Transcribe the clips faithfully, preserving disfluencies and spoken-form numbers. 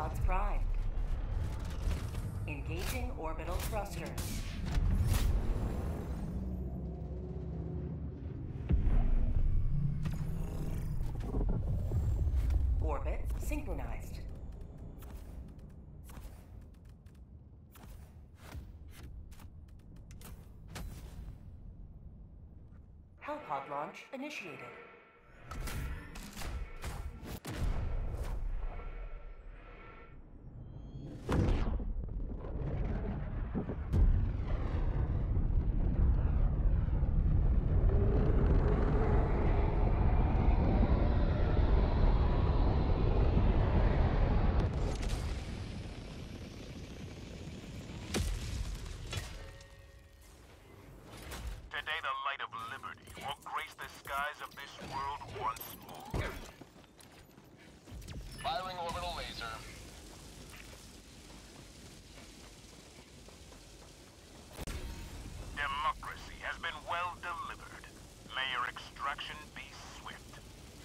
Pods primed. Engaging orbital thrusters. Orbit synchronized. Helipod launch initiated. Today the light of liberty will grace the skies of this world once more. Firing orbital laser. Democracy has been well delivered. May your extraction be swift.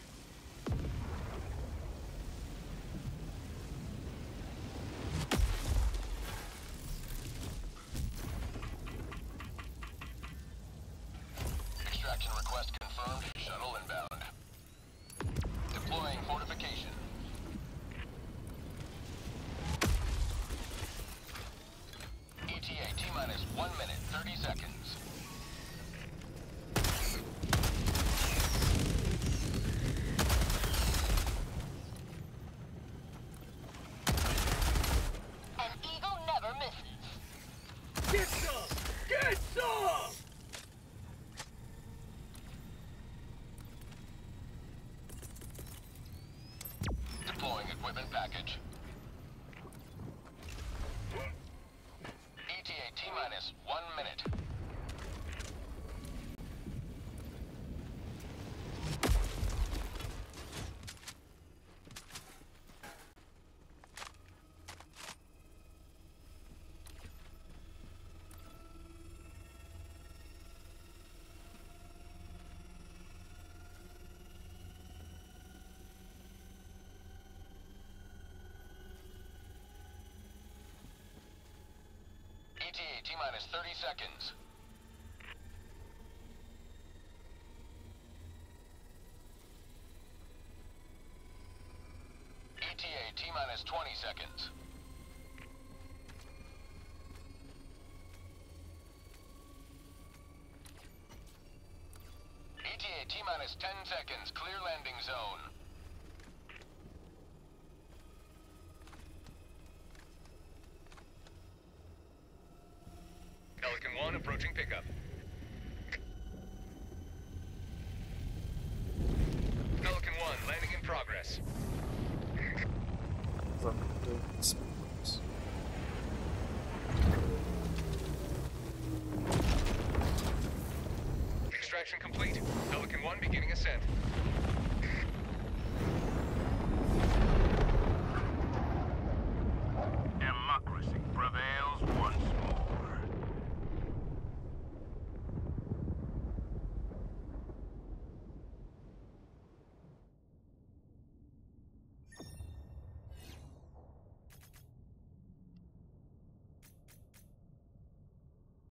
Extraction request confirmed. Shuttle inbound. Deploying fortification. E T A T-minus one minute, thirty seconds. An eagle never misses. Get some! Get some! Deploying equipment package. E T A T-minus one minute. E T A T-minus thirty seconds. E T A T-minus twenty seconds. E T A T-minus ten seconds. Clear landing zone. Pelican one approaching pickup. Pelican one landing in progress. Extraction complete. Pelican one beginning ascent.